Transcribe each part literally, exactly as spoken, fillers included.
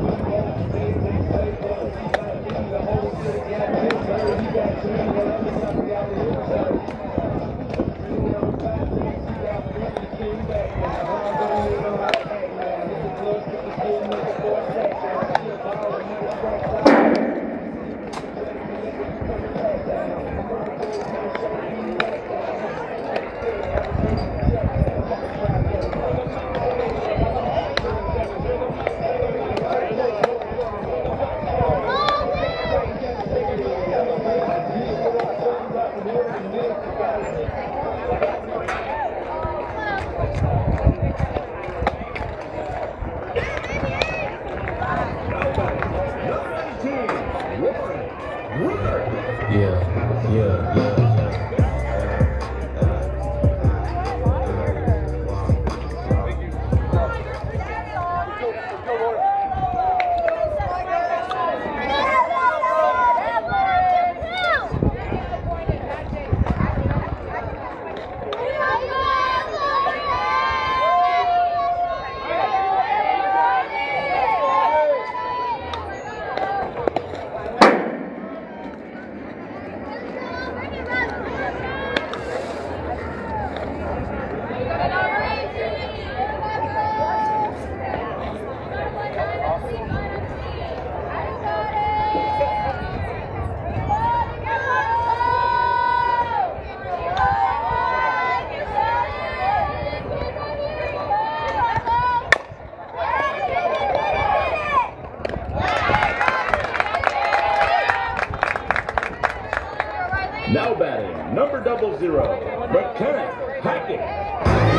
Now batting, number double zero, McKenna Hackett.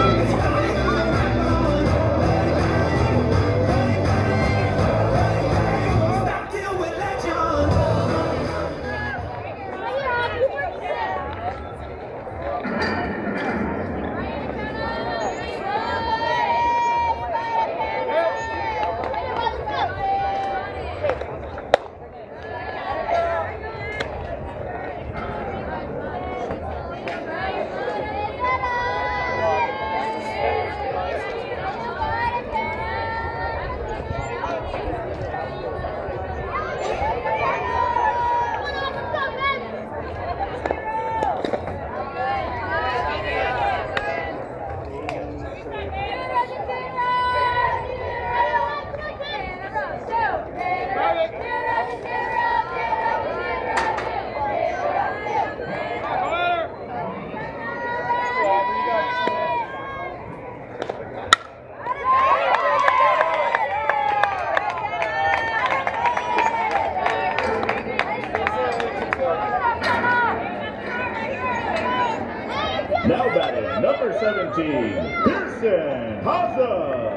Now batting, number seventeen, Pearson Haza.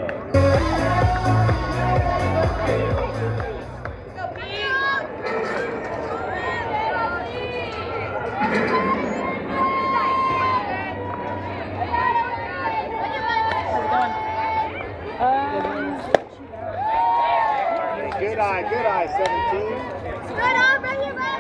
Good eye, good eye, seventeen. Good eye, bring it back.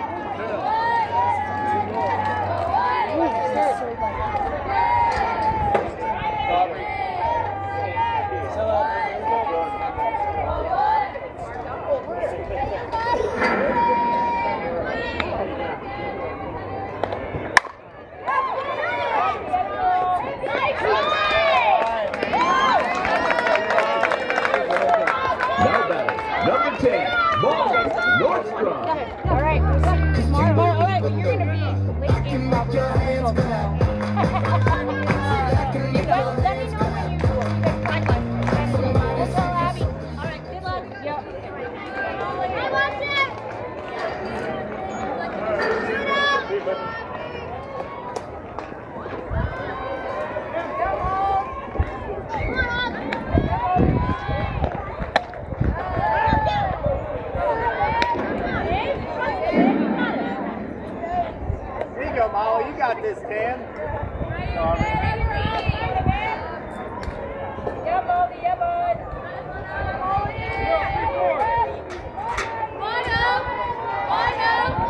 Now batting, number ten, Molly Nordstrom. All right, all right, but you're gonna be late game probably. Let me know when you you guys practice. That's all, Abby. All right, good luck. Yep. I watch it. Here you go, Molly. You got this, Tam. Yeah, Molly. Yeah, bud. One up. One up.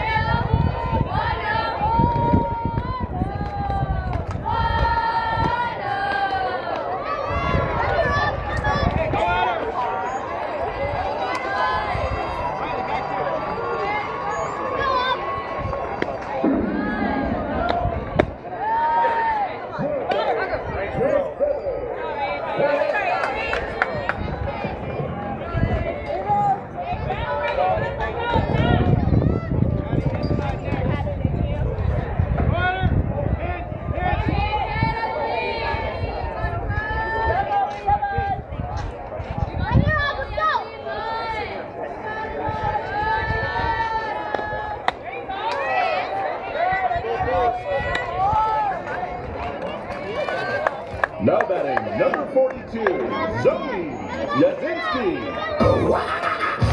One up. One up. Now batting number forty-two, Zoe Yazinski.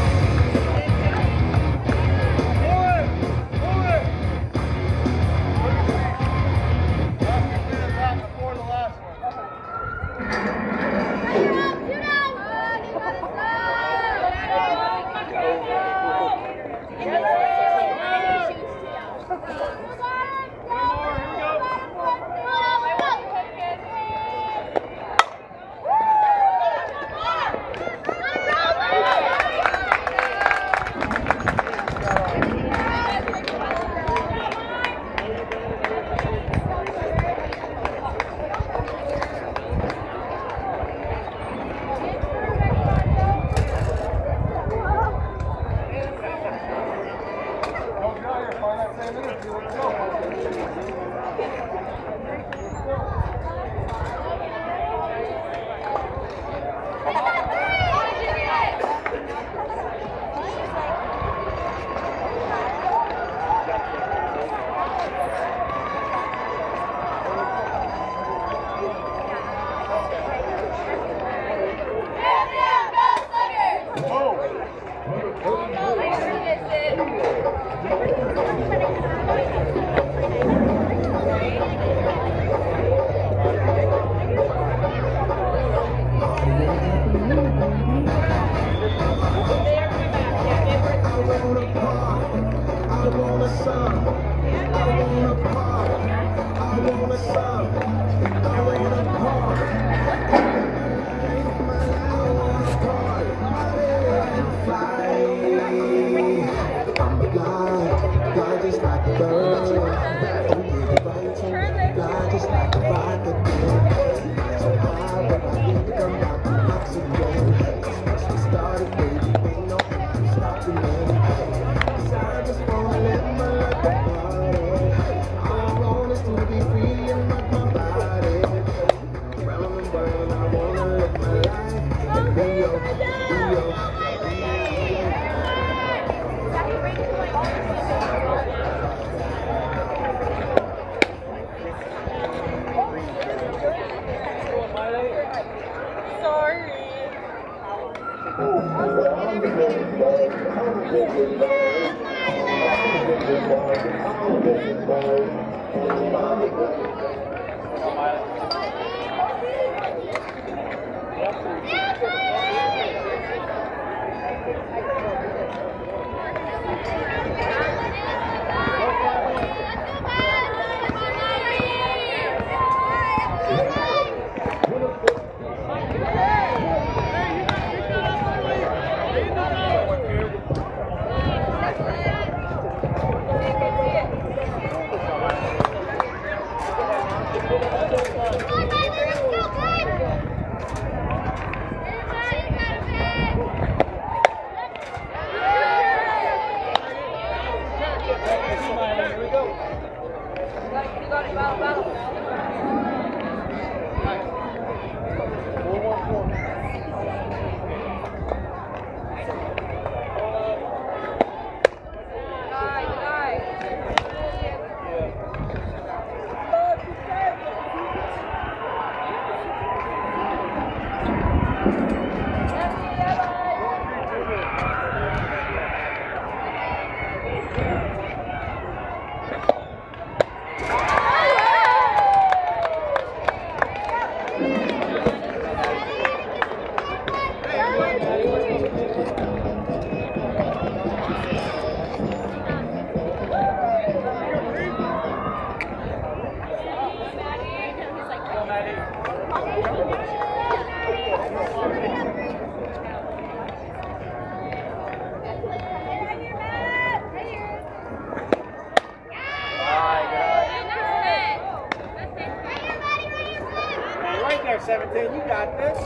seventeen, you got this.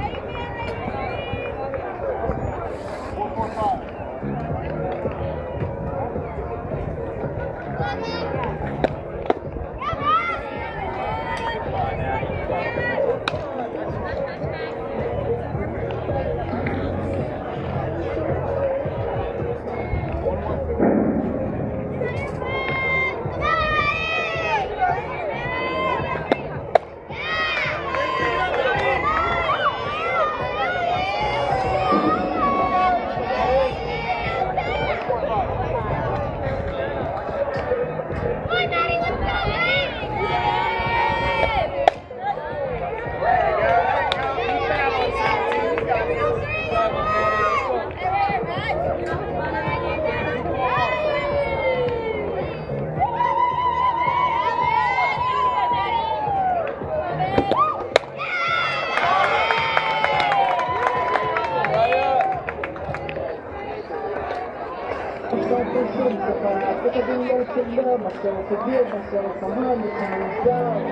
One more five. been learning to love myself, forgive myself, a hundred times down.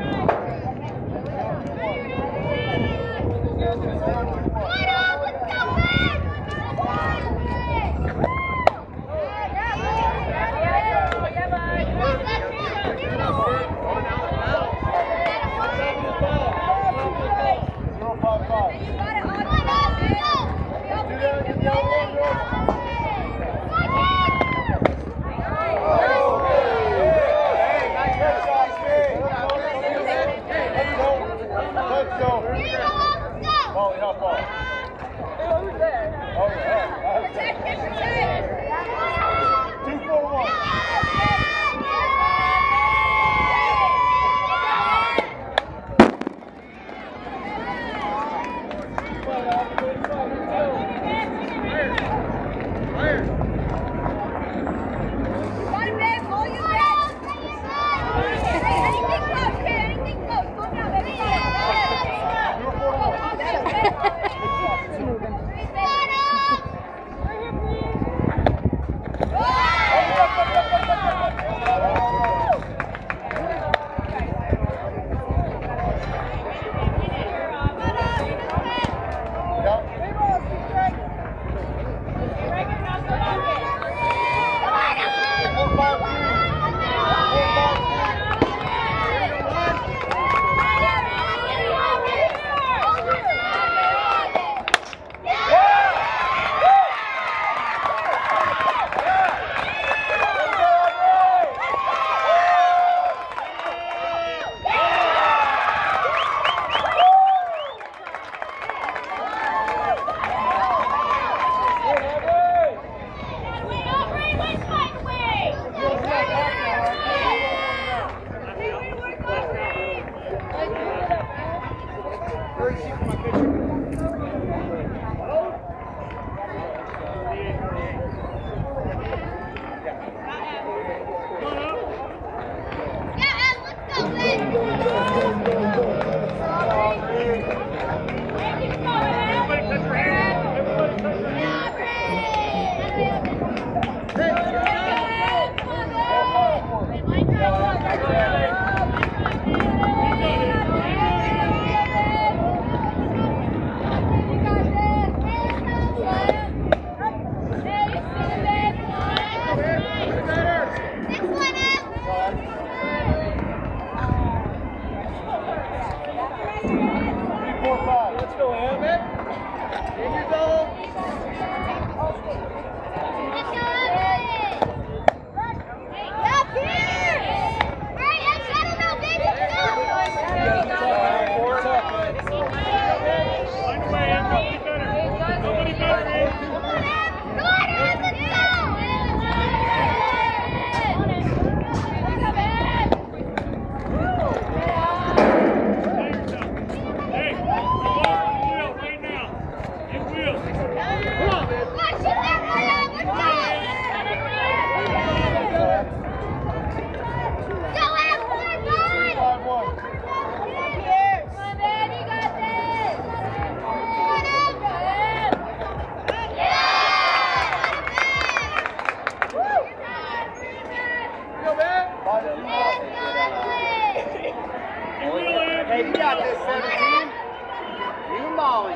Let's go! Hey, you got this, seventeen. You Molly.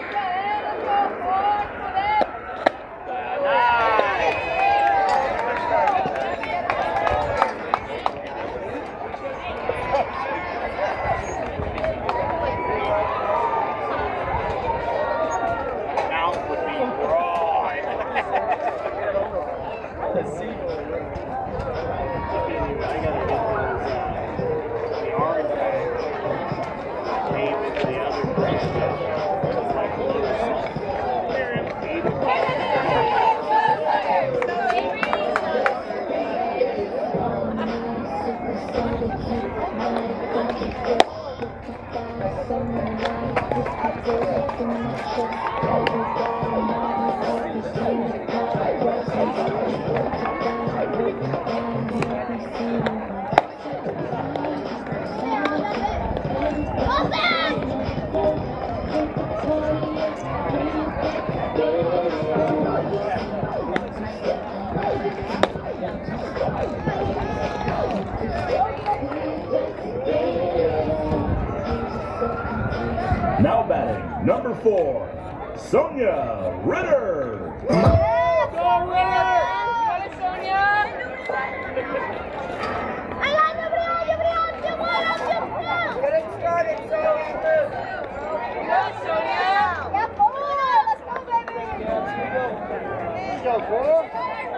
Now batting, number four, Sonia Ritter. Go, Ritter! Go, Sonia! Get it started, Sonia. Go, Sonia! Let's go, boy.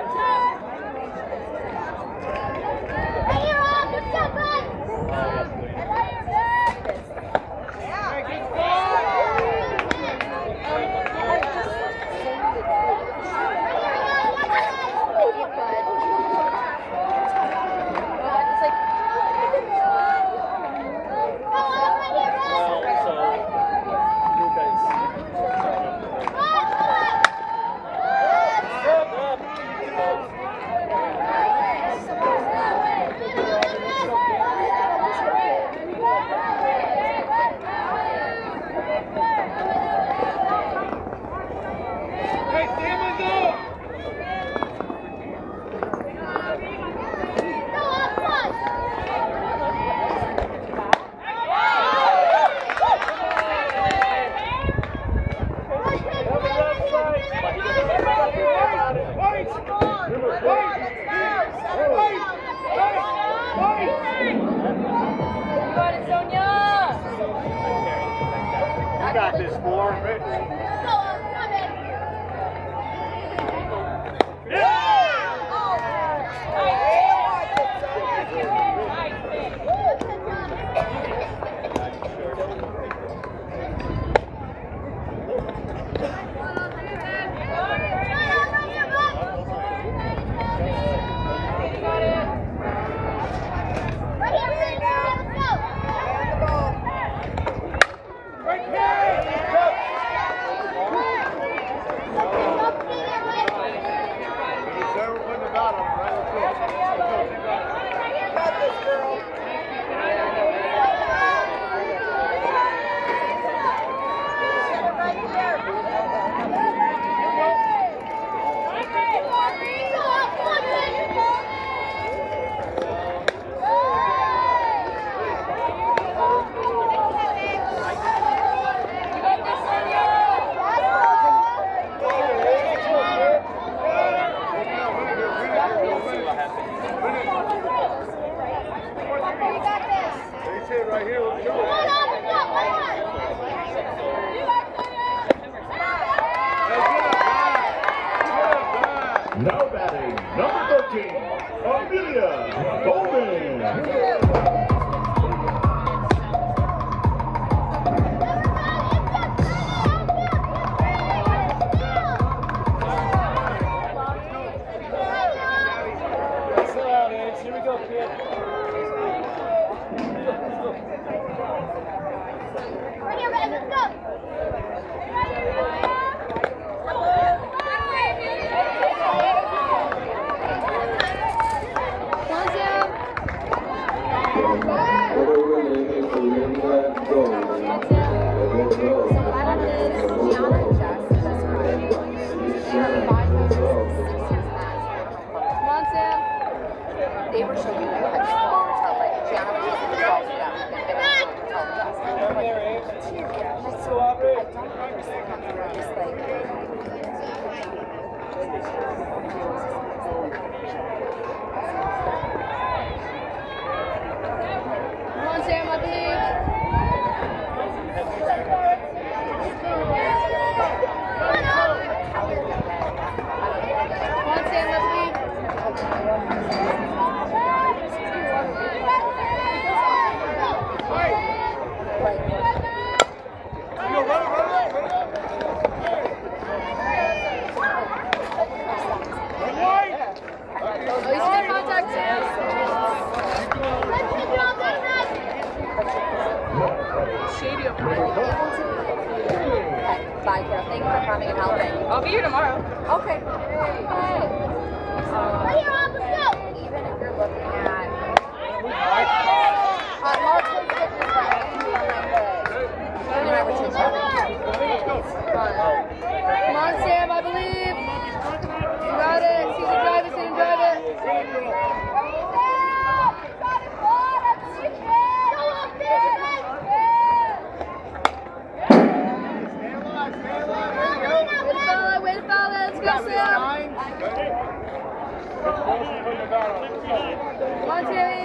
You got this, four. Right here! right here. Let's go. Now batting, number thirteen, Amelia Goldman. Here we go, kid. Right here, guys, let's go. They were showing me like how to tell, like Gianna was just twelve to them, and then I would tell Justin. I don't understand. Just like. Come on, Sam, I believe. Come on, Sam, I believe. Bye, Carol. Thank you for coming and helping. I'll be here tomorrow. Okay. Hey. Um, even if you're looking at uh, multiple pictures, but you never take them. Come on, Sam, I believe. You got it. See the driver, see him drive it. Way to foul, let's go, Sam. Come on, Tammy.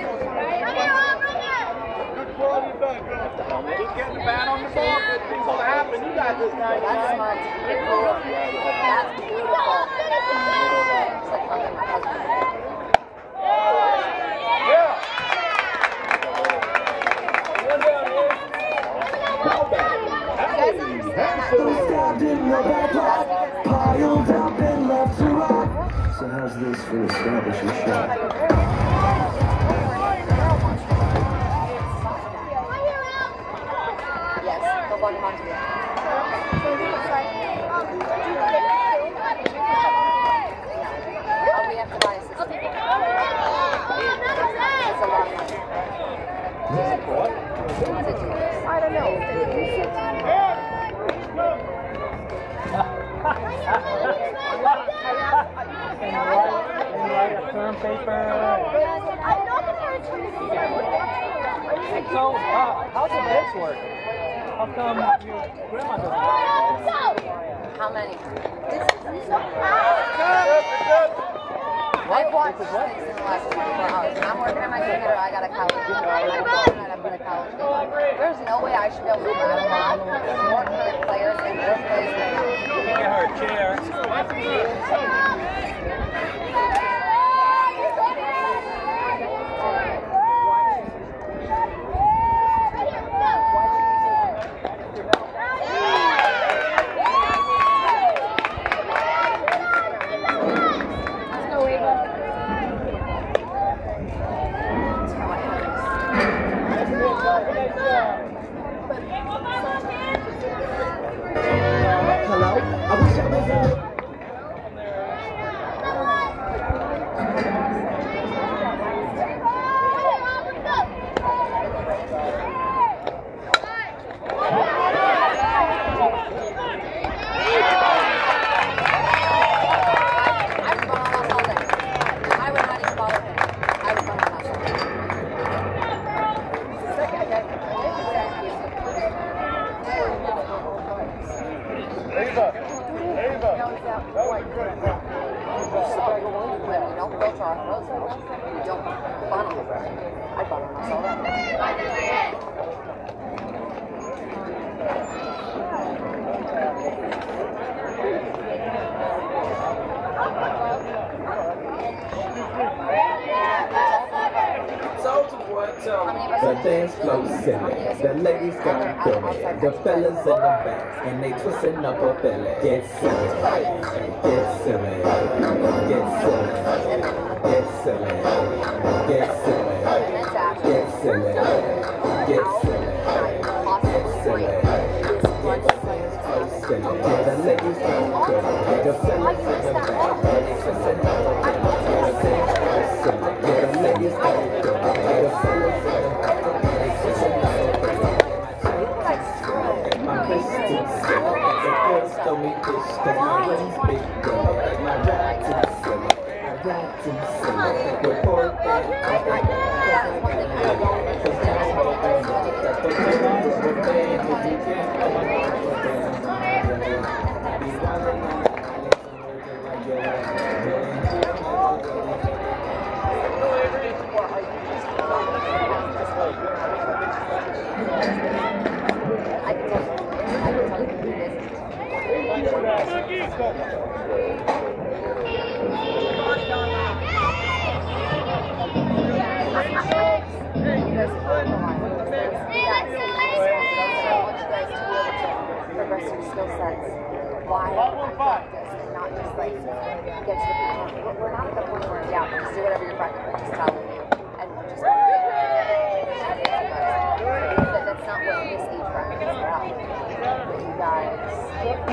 Keep getting the bat on the ball. Good things will happen. You got this guy. That's smart. That's beautiful. It's like fucking my husband. Yeah. You guys understand that? Piled up and left to rock. So how's this for establishing shot? Yes, the one hundred. Oh, we have to buy a system. It's a lot of money. I don't know. Term paper. So, uh, how does this work? How come your grandma doesn't? How many? I've watched things in the last twenty-four hours. I'm working on my computer. I got a college. I'm going to college. There's no way I should be able to battle off more current players and more players than that. Get her a chair. Hello? I wish I was in We don't funnel. I funnel myself. dance floor silly. The ladies got billy. The fellas in the back, and they twisting up a belly. Get silly, get silly, get silly, get silly, get silly, get silly, get silly, get silly. The ladies got billy. The fellas in the back, and they twisting up a belly. Get silly, the ladies got billy. The fellas in the back, and they twisting up a belly. My Christian silly, the girls told me this, cause my wings big girl. My rap too silly, my rap too silly. Report that, progress your skill sets while on practice and not just like get to the point. We're, we're not at the point where, yeah, just do whatever your practice is telling you and just that, that's not what this age bracket is about. But you guys have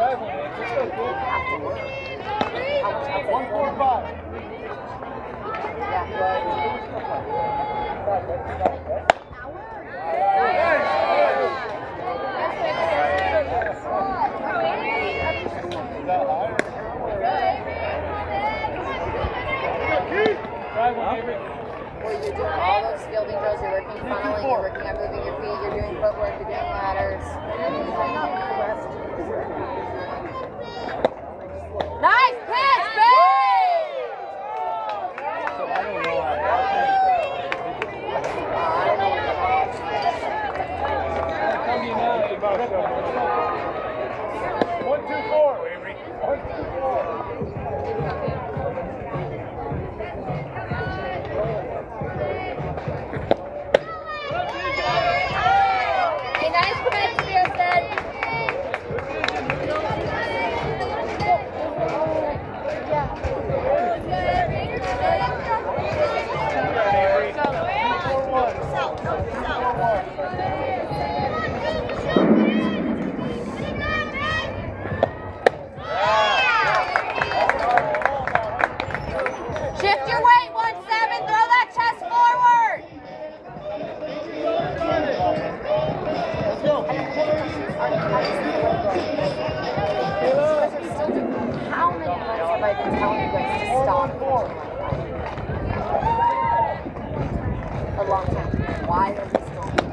to work. How much else? One, four, five. Yeah. Where you're doing all those fielding drills, you're working funneling, you're working on moving your feet, you're doing footwork, you're doing ladders. Nice pitch, babe! So I don't know how One, two, four. One, two, four. Hey, nice pitch, Pearson. Shift your weight, one seven, throw that chest forward. How many months have I been telling you guys to stop? A long time. Why are we still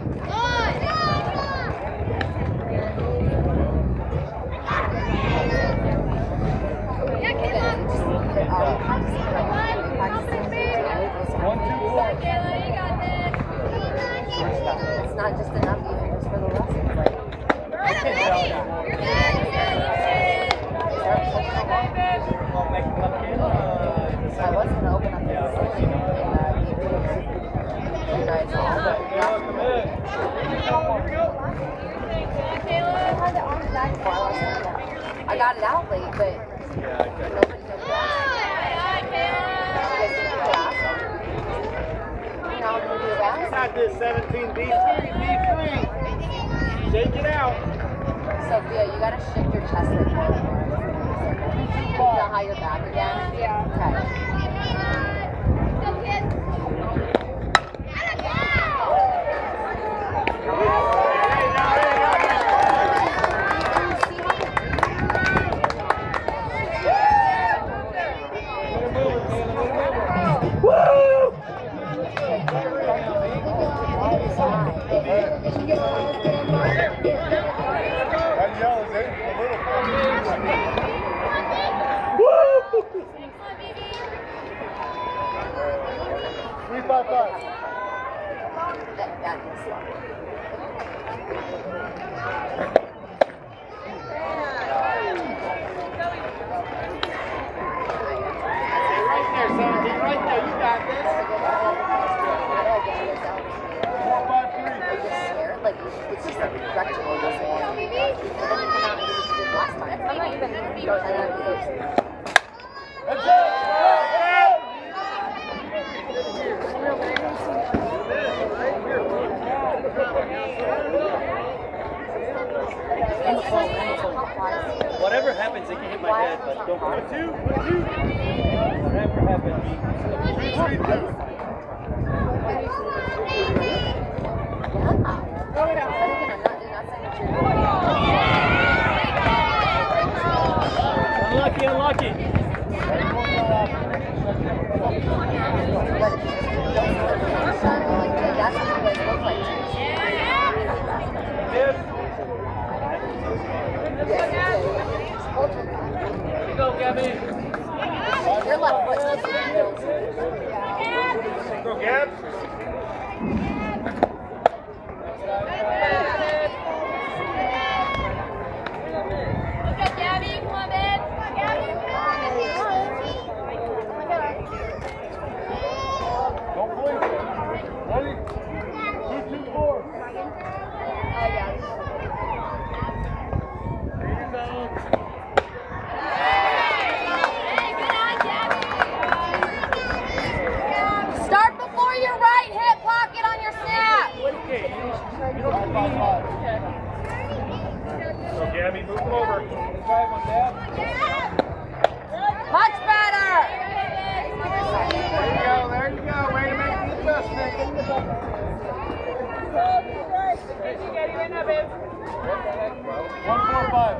It's not just enough even just for the lessons. Like, I was going to open up the facility and uh, give you guys all the I got it out late, but nobody took it out. Got this seventeen B three, B three. Shake it out. Sophia, you gotta shift your chest like forward. You know how you're back again? Yeah. Okay. Three, five, five. That, that is slow. Right there, seventeen. Right there. You got this. Four, five. like it's just like rectangle this one. And then you come out and do what you did last time. I'm not even and then it goes. Whatever happens, it can hit my head, but don't put two, put two. Whatever happens. Unlucky, unlucky. That's what you guys look like. Yes. Here you go, Gabby. Your left foot. Go, Gab. Don't blink. Ready? Two, two, four. Start before your right hip pocket on your snap. So, Gabby, move over. Much better. There you go, there you go. Way to make the adjustment. One, four, five.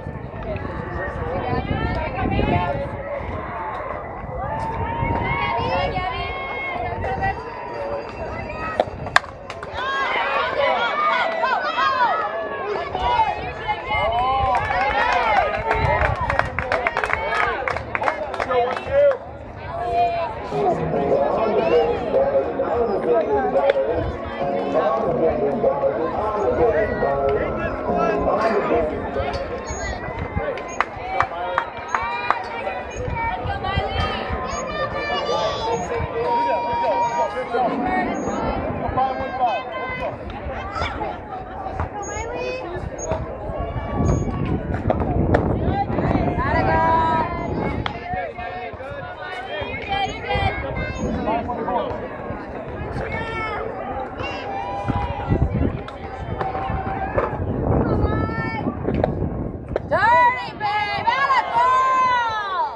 Dirty, babe. Atta girl.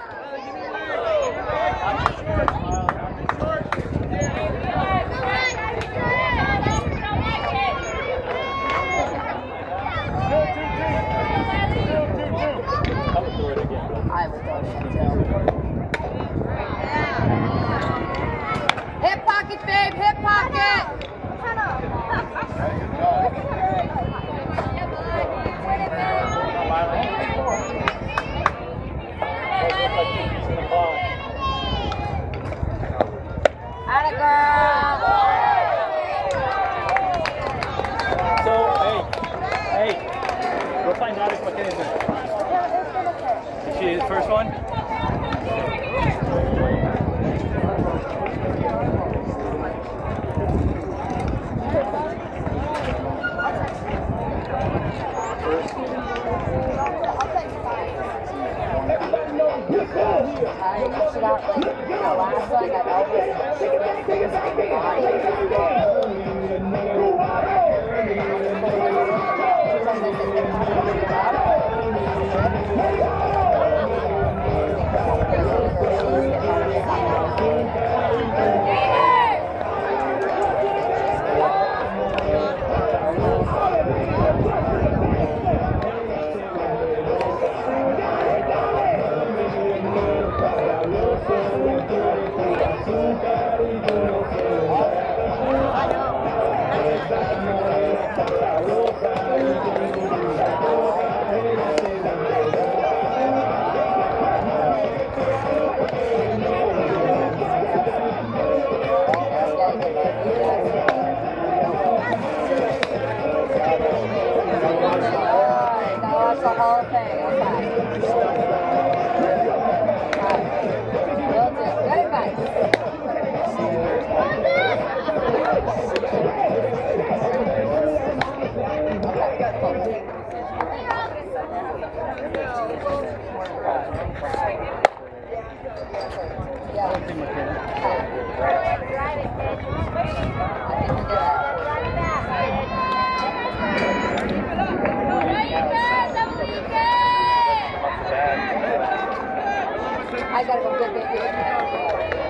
I would go to Hip pocket, babe. Hip pocket. Atta girl. So, hey, hey, go find out if McKinney's in. Is she the first one? I pushed it out like the last one, that I gotta go get it.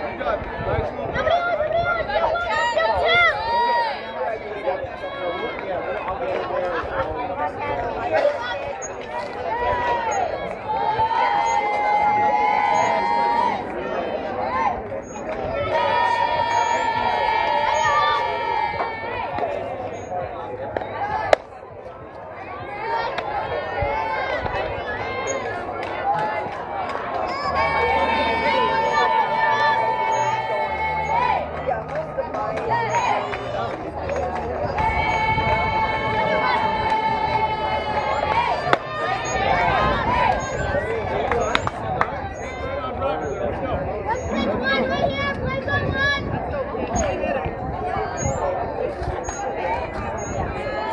Let's go.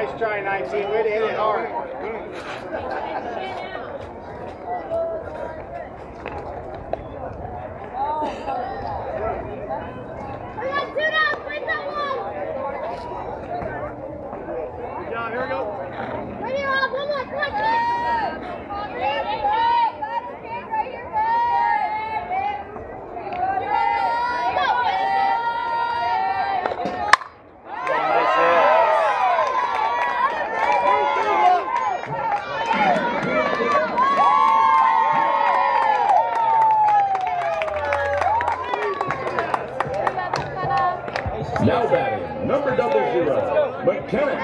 Nice try, nineteen. Way to hit it hard. Yeah, here we go. Right here, Rob. One more. Come on, kid. Now batting, number double zero, McKenna.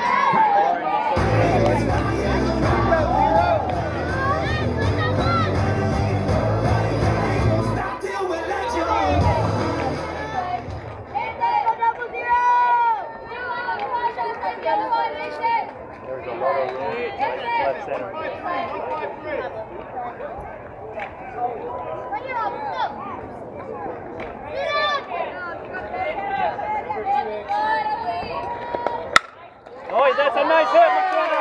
There's a lot of room left center. Oh, that's a nice hit, McKenna.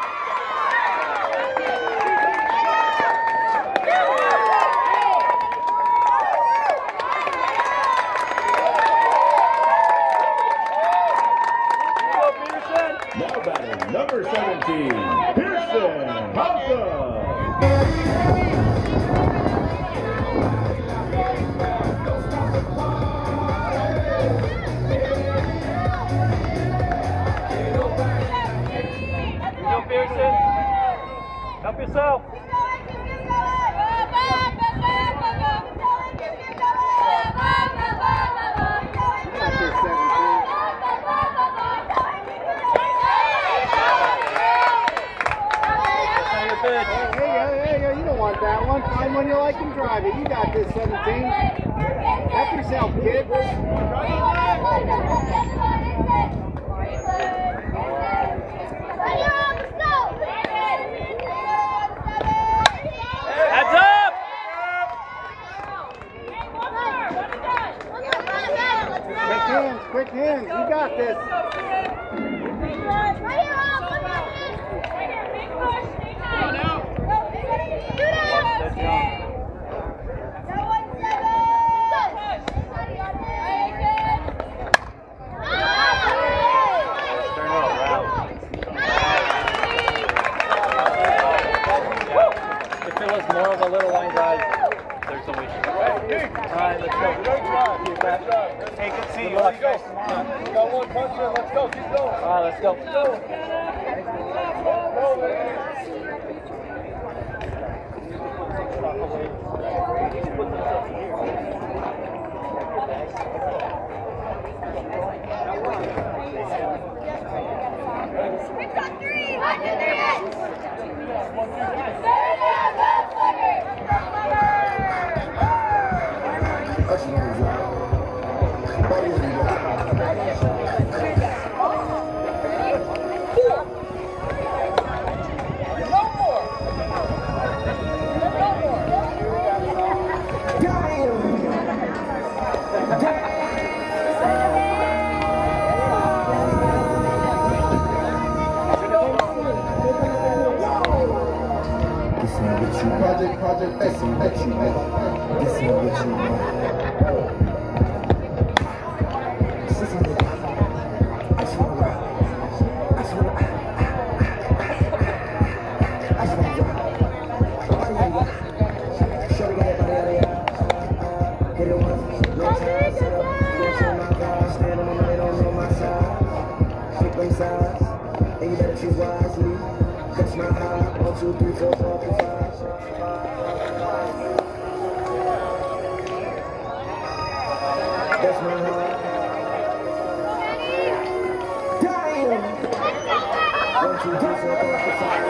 Now batting, number seventeen, Pearson Hausa. Go, Pearson. Help yourself. Hey, hey, hey, hey, you don't want that one. Find one you like and drive it. You got this, seventeen. Help yourself, kid. Heads up! Quick hands, quick hands. You got this. If it was more of a little line drive, there's some issue. Alright, let's go. Take it, see you. Let's go. Got one puncher. Let's go. Keep going. Alright, let's go. Project, project, this ain't what you want. This ain't what you want. This isn't what I just wanna rock. I just wanna I just wanna rock. Show me everybody out there. Hit it once, no time, set up. Don't show my guys, stand on my money, don't know my side. Pick them sides, and you better choose wisely. That's my high, one, two, three, four, four, five. That's my heart. Damn! One, two, three, four, five, six, seven.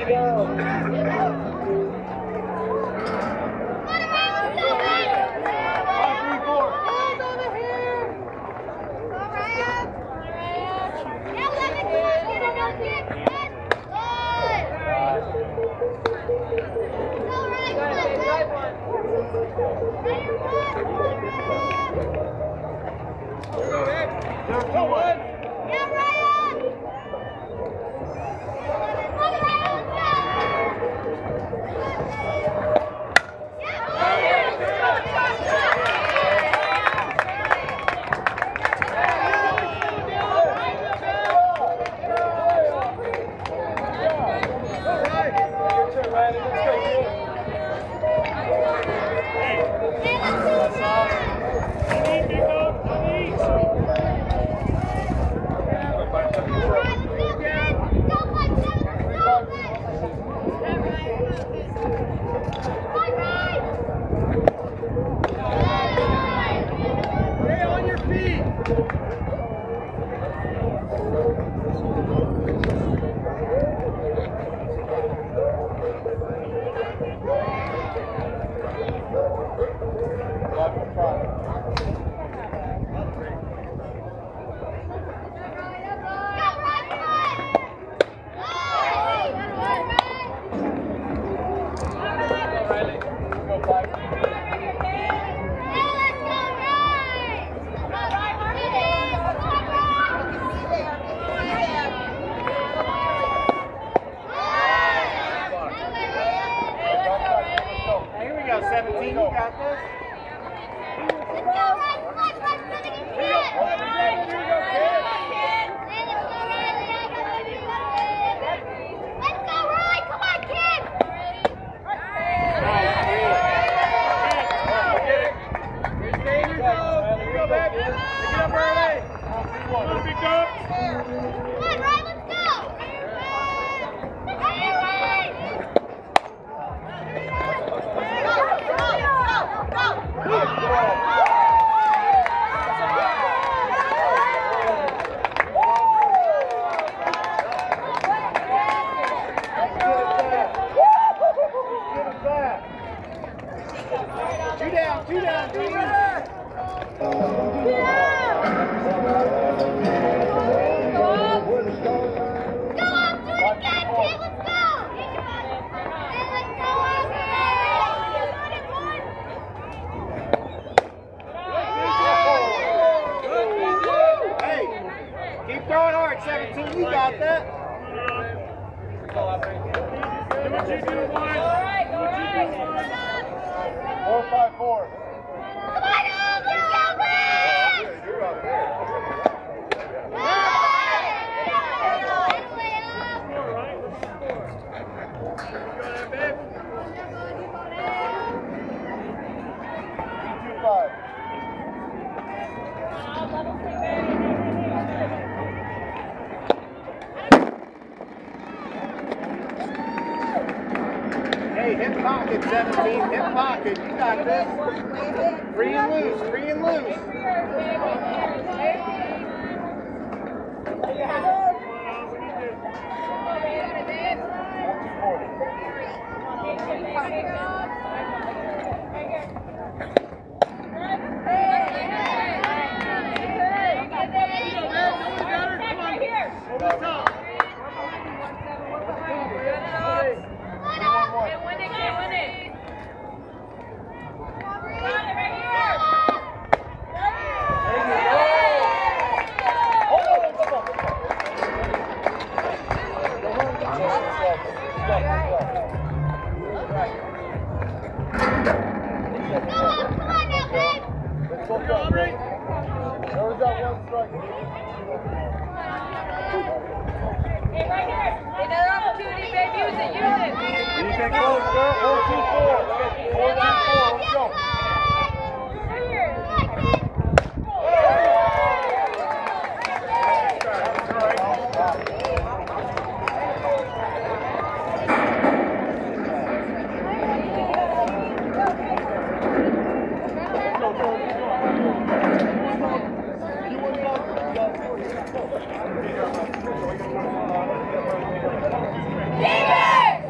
Defense!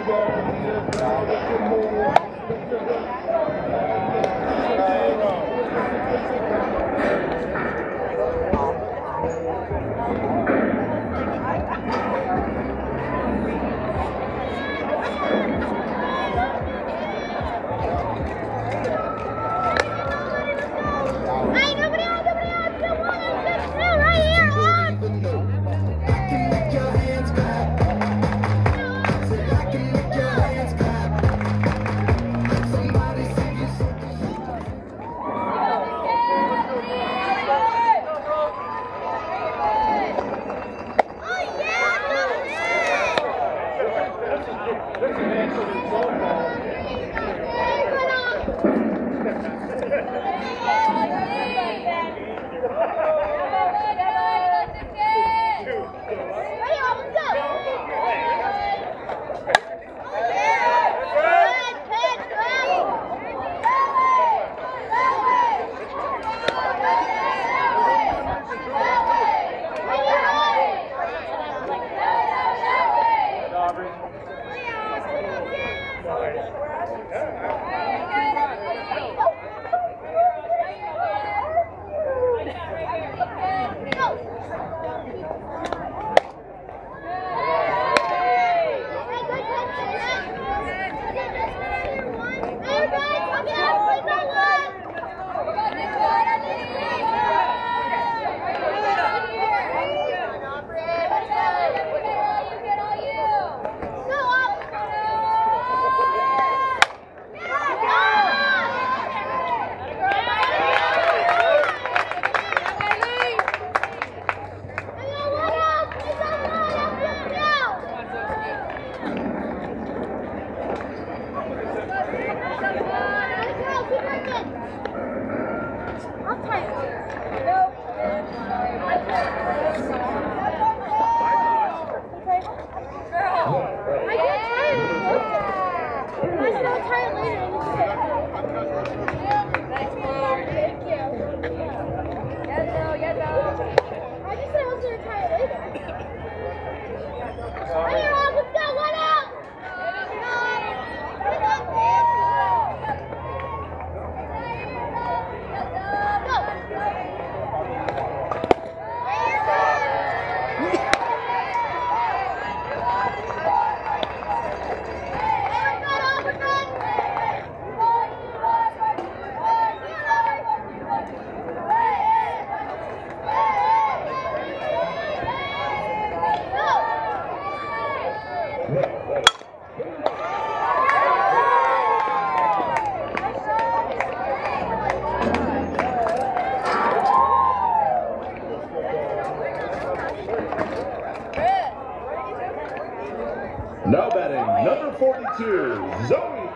Now batting, number forty-two, Zoe.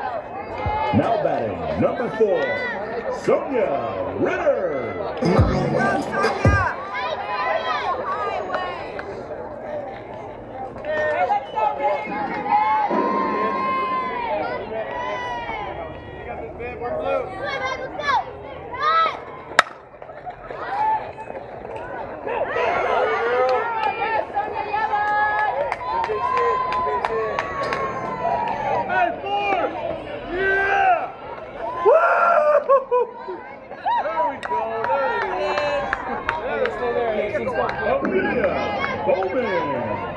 Now batting, number four, Sonia Ritter. Olivia Bowman.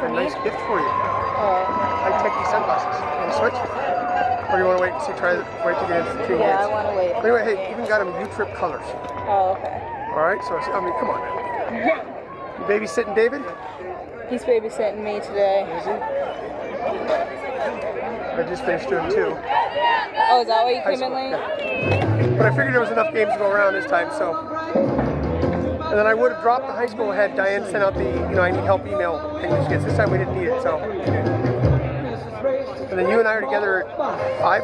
a me? nice gift for you. Oh. High techy sunglasses. You want to switch? Or do you want to wait and see? Try the, wait to get in two Yeah, minutes. I want to wait. Anyway, hey, even got them U-Trip colors. Oh, okay. All right, so I mean, come on. You babysitting David? He's babysitting me today. Is he? I just finished doing two. Oh, is that why you High came in school, late? yeah. But I figured there was enough games to go around this time, so. And then I would have dropped the high school had Diane sent out the, you know, I need help email thing that she gets. This time we didn't need it, so. And then you and I are together at five?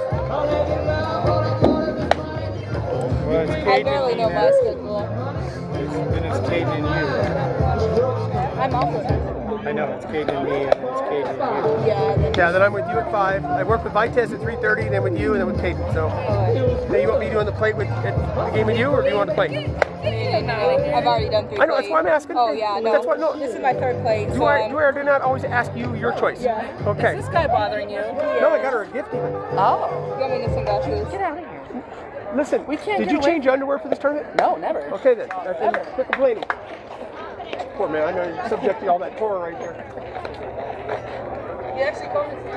Well, it's I barely know my schedule. Then it's Caden and you. I'm off with it. I know, it's Caden and me, and then it's Caden and you. Yeah. Then Yeah, then I'm with you at five. I work with Vitez at three thirty, then with you, and then with Caden. So, now you want me doing the plate with at the game with you, or do you want to play? No, I've already done three I know, that's plays. why I'm asking. Oh, yeah, no. That's what, no. This is my third plate, Do so I, I'm... do I or do not always ask you your choice? Yeah. Okay. Is this guy bothering you? No, I got her a gift even. Oh. You want me to sunglasses? Get out of here. Listen, We can't did get you away. change your underwear for this tournament? No, never. Okay then. That's it. Quit complaining. Poor man, I know you're subject to all that horror right there. He actually called us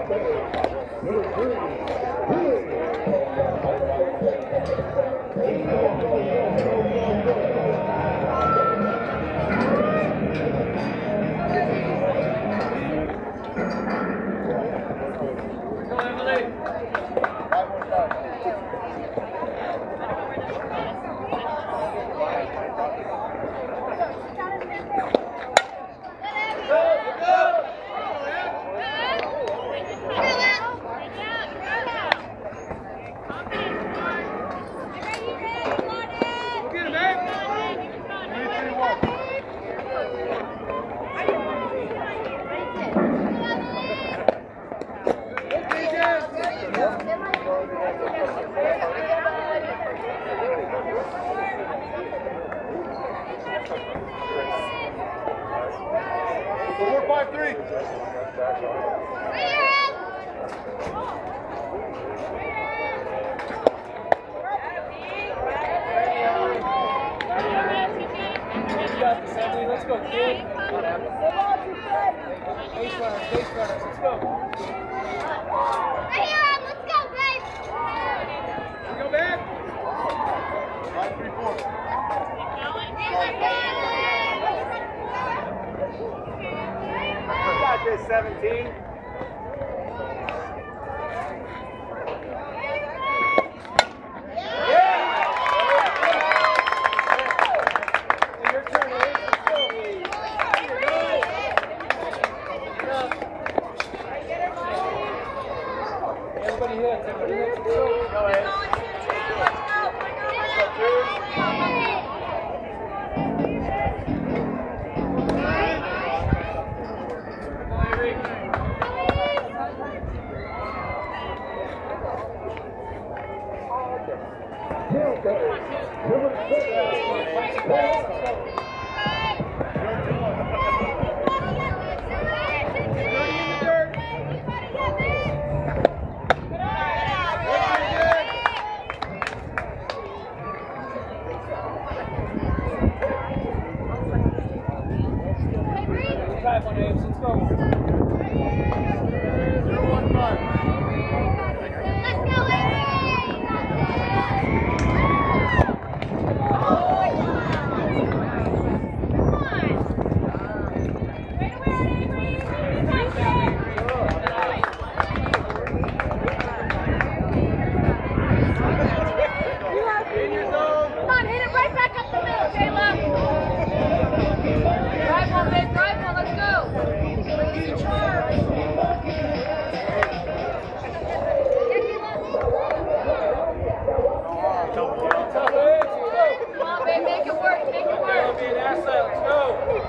four five three. Let's go, kid. Base runners, base runners, let's go. Let's go, guys! Go back. five three four. Got this, seventeen. Everybody hits, everybody hits, let's go. Go ahead. Drive on Ames, let's go. Come on, hit it right back up the middle, Caleb! Drive one, babe, drive one, let's go! Easy charge! Come on, babe, make it work, make it work! Be an asset, let's go.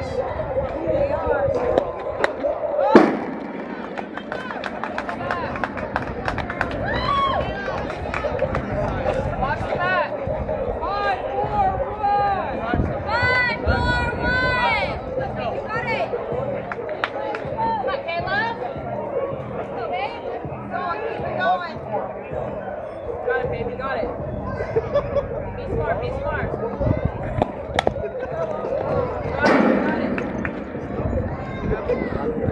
Watch the back! Five, four, one! Five, four, one! You got it! Come on, Caleb! Go, babe! Go on, keep it going! Got it, baby, got it! Be smart, be smart! Got it, got it!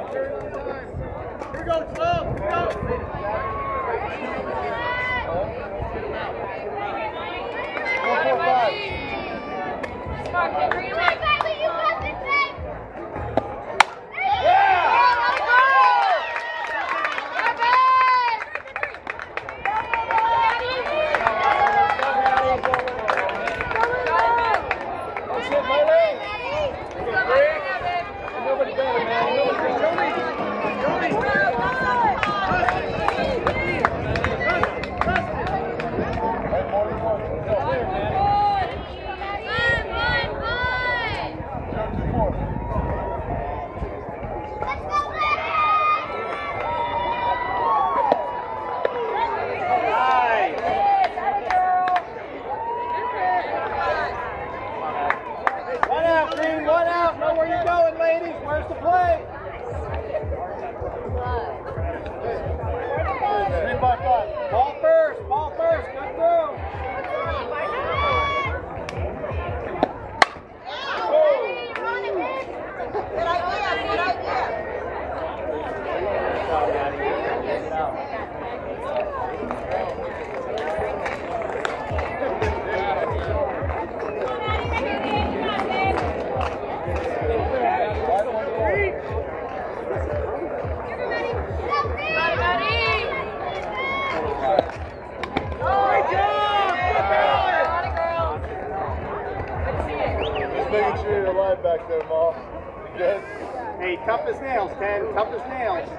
we go, twelve. Here we go. Four, four, five. Smart kid, bring him back. Back there, Ma. Good. Hey, tough as nails, Ken. Tough as nails.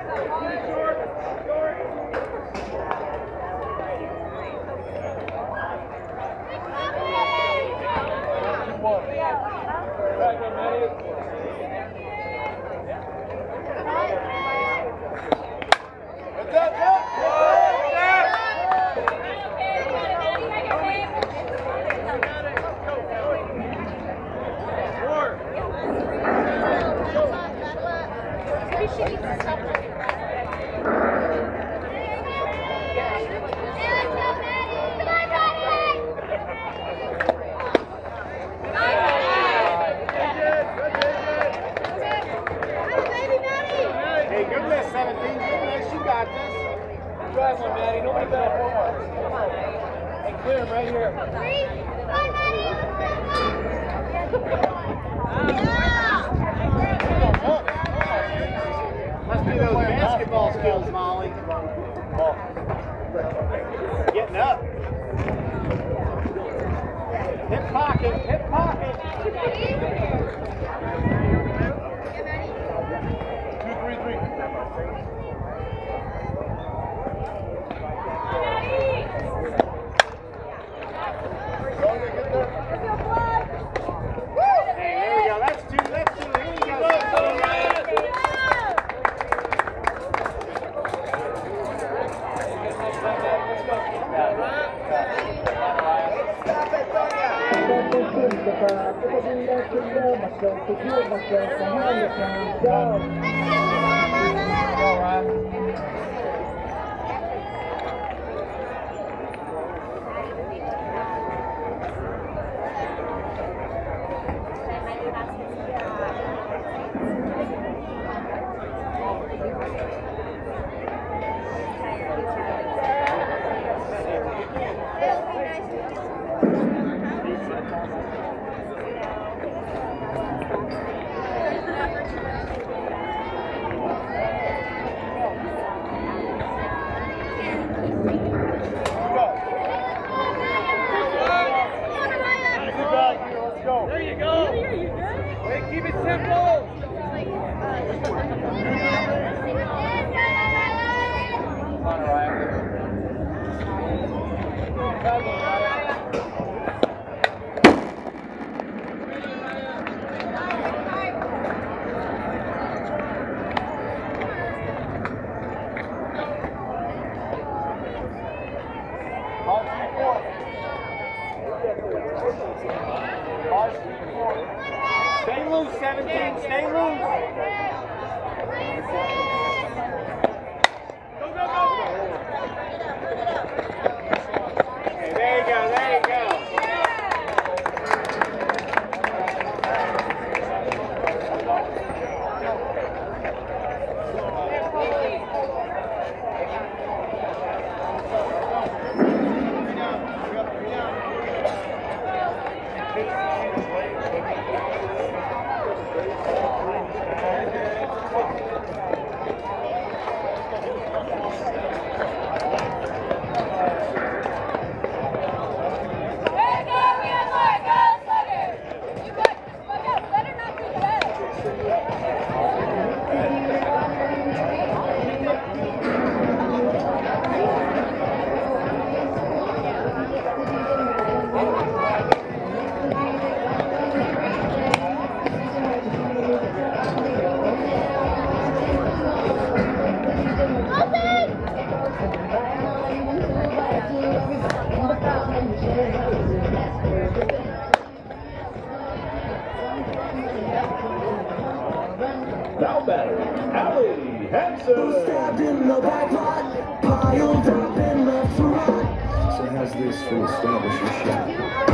Must be those basketball skills, Molly. Getting up. Hip pocket, hip pocket. Two, three, three. Hey, there we go. That's two, that's two. Here we go. There you go. Hey, keep it simple. Riley Hansen. Stabbed in the back pot, piled up and left to rot. So how's this for establish your shot?